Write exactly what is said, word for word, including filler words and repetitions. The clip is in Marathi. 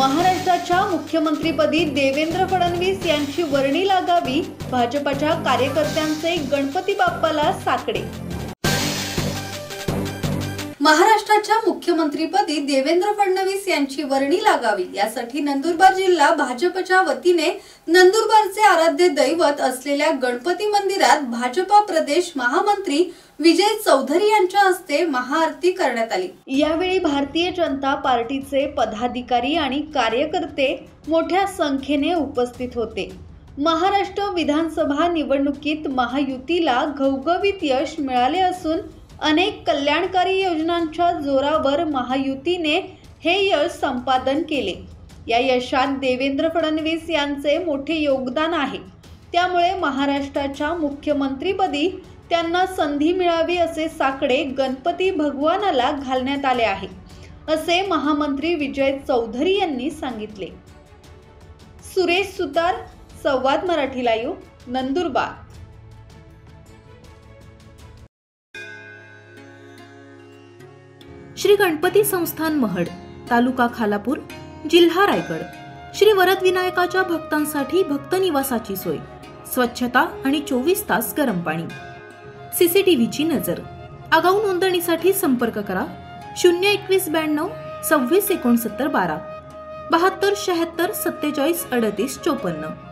महाराष्ट्राच्या मुख्यमंत्रीपदी देवेंद्र फडणवीस यांची वर्णी लागावी, भाजपच्या कार्यकर्त्यांचे गणपती बाप्पाला साकडे। महाराष्ट्राच्या मुख्यमंत्रीपदी देवेंद्र फडणवीस यांची वर्णी लागावी यासाठी नंदुरबार जिल्हा भाजपच्या वतीने नंदुरबारचे आराध्य दैवत असलेल्या गणपती मंदिरात भाजपा प्रदेश महामंत्री विजय चौधरी यांच्या हस्ते महाआरती करण्यात आली। यावेळी भारतीय जनता पार्टीचे पदाधिकारी आणि कार्यकर्ते मोठ्या संख्येने उपस्थित होते। महाराष्ट्र विधानसभा निवडणुकीत महायुतीला घवघवीत यश मिळाले असून अनेक कल्याणकारी योजनांच्या जोरावर महायुतीने हे यश संपादन केले। या यशात देवेंद्र फडणवीस यांचे मोठे योगदान आहे। त्यामुळे महाराष्ट्राच्या मुख्यमंत्रीपदी त्यांना संधी मिळावी असे साकडे गणपती भगवानाला घालण्यात आले आहे, असे महामंत्री विजय चौधरी यांनी सांगितले। सुरेश सुतार, संवाद मराठी लाईव्ह, नंदुरबार। श्री गणपती संस्थान महड, तालुका खालापूर, जिल्हा रायगड। श्री वरद विनायकाच्या भक्तांसाठी भक्त निवासाची सोय, स्वच्छता आणि चोवीस तास गरम पाणी, सीसीटीव्हीची नजर। आगाऊ नोंदणीसाठी संपर्क करा शून्य एकवीस ब्याण्णव सव्वीस एकोणसत्तर बारा बहात्तर शहात्तर सत्तेचाळीस अडतीस चोपन्न।